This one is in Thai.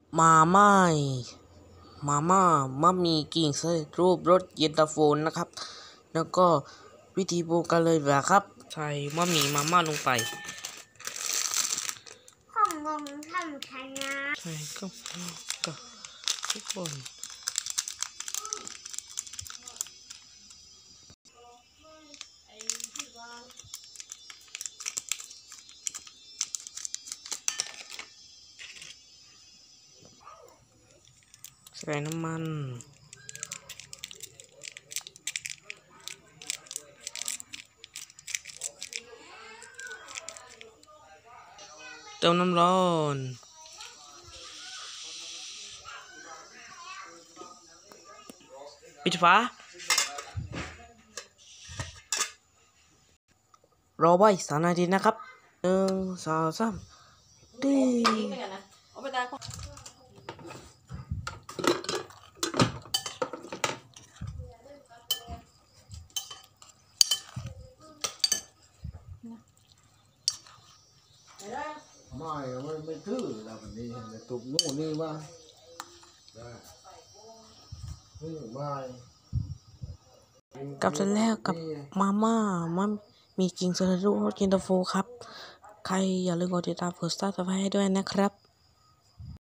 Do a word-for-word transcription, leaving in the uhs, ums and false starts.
มาม่ามาม่ามัมีกิ่งสำเร็จรูปรสเย็นตาโฟนะครับแล้วก็วิธีปรุงกันเลยแบบครับใส่มะหมี่มาม่าลงไปของงงทำชนะใส่ก็ก็ทุกคนใส่น้ำมันเติมน้ำร้อนปิดฝารอไว้สามนาทีนะครับหนึ่งสองสามดีไม่ไม่ไม่ทื่อแล้ววันนี้แต่ตุกนู่นนี่มาได้นี่ไม่กลับเสร็จแล้วกับมาม่ามันมีกิ่งสำเร็จรูปรสเย็นตาโฟครับใครอย่าลืมกดติดตามกดซับสไครบ์ให้ด้วยนะครับ